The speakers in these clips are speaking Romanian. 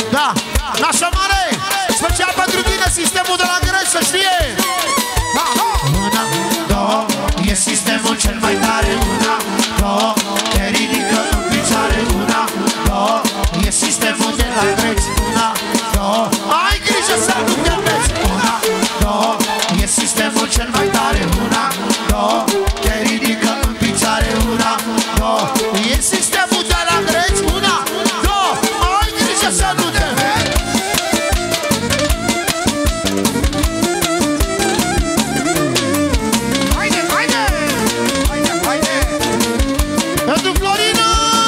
Da, nașa mare, special pentru tine, sistemul de la Greș, să știe. Una, două, e sistemul cel mai tare. Una, două, te ridică în picioare. Una, două, e sistemul de la Greș. Una, două, ai grijă să nu te vezi. Una, două, e sistemul cel mai tare. Una, două, te ridică în picioare. Una, două, e sistemul de la Greș. Una, două, ai grijă să nu te vezi. Pentru Florina,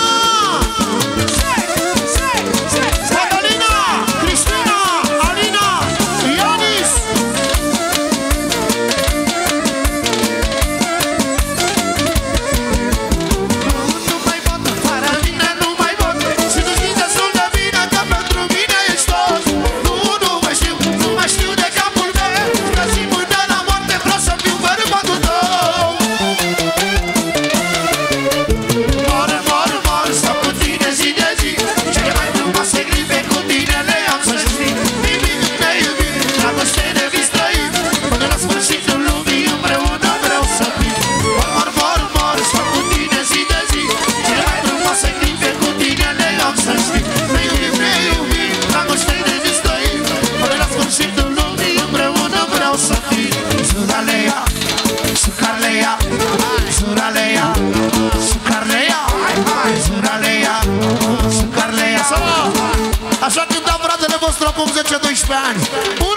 Madalina, Cristina, Alina, Ionis. Nu mai pot, fără mine nu mai pot. Și tu știi destul de bine că pentru mine ești tot. Nu mai știu de capul meu. Că zi până la moarte vreau să fiu bărbatul tău. Mor, stau cu tine zi de zi. Cele mai frumoase clipe cu tine le am, să știi. Nimic ne iubim, dragoste ne vis trăim. Până la sfârșitul lumii împreună vreau să fim. Mor, stau cu tine zi de zi. Cele mai frumoase clipe cu tine le am, să știi. Ne iubim, dragoste ne vis trăim. Până la sfârșitul lumii împreună vreau să fim. Zuralea, Sucarlea, Zuralea, Sucarlea, Zuralea, Sucarlea. Așa cânta fratele vostru acum 10-12 ani.